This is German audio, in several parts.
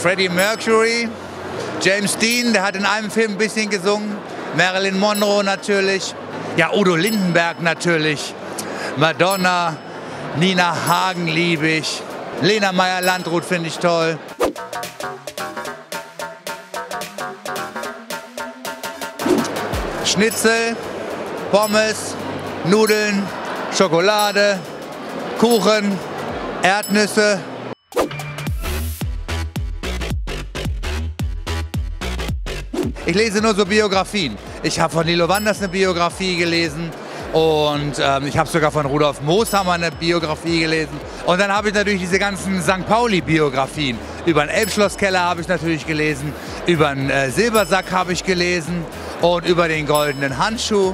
Freddie Mercury, James Dean, der hat in einem Film ein bisschen gesungen, Marilyn Monroe natürlich, ja, Udo Lindenberg natürlich, Madonna, Nina Hagen liebe ich, Lena Meyer-Landrut finde ich toll. Schnitzel, Pommes, Nudeln, Schokolade, Kuchen, Erdnüsse. Ich lese nur so Biografien. Ich habe von Lilo Wanders eine Biografie gelesen und ich habe sogar von Rudolf Mooshammer eine Biografie gelesen. Und dann habe ich natürlich diese ganzen St. Pauli-Biografien. Über den Elbschlosskeller habe ich natürlich gelesen, über den Silbersack habe ich gelesen und über den goldenen Handschuh.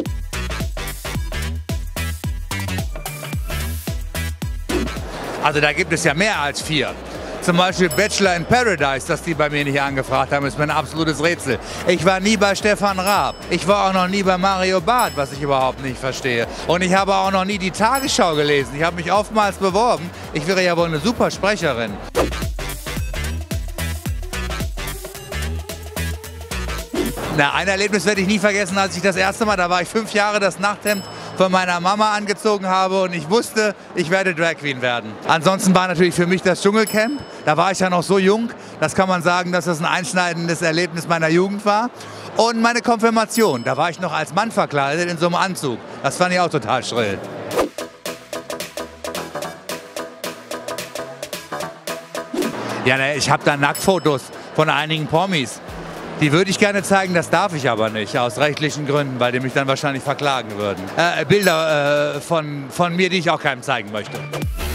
Also da gibt es ja mehr als 4. Zum Beispiel Bachelor in Paradise, dass die bei mir nicht angefragt haben, ist mir ein absolutes Rätsel. Ich war nie bei Stefan Raab. Ich war auch noch nie bei Mario Barth, was ich überhaupt nicht verstehe. Und ich habe auch noch nie die Tagesschau gelesen. Ich habe mich oftmals beworben. Ich wäre ja wohl eine super Sprecherin. Na, ein Erlebnis werde ich nie vergessen, als ich das erste Mal, da war ich 5 Jahre, das Nachthemd von meiner Mama angezogen habe und ich wusste, ich werde Drag Queen werden. Ansonsten war natürlich für mich das Dschungelcamp. Da war ich ja noch so jung, das kann man sagen, dass das ein einschneidendes Erlebnis meiner Jugend war. Und meine Konfirmation, da war ich noch als Mann verkleidet in so einem Anzug. Das fand ich auch total schrill. Ja, ich habe da Nacktfotos von einigen Promis. Die würde ich gerne zeigen, das darf ich aber nicht, aus rechtlichen Gründen, weil die mich dann wahrscheinlich verklagen würden. Bilder von mir, die ich auch keinem zeigen möchte.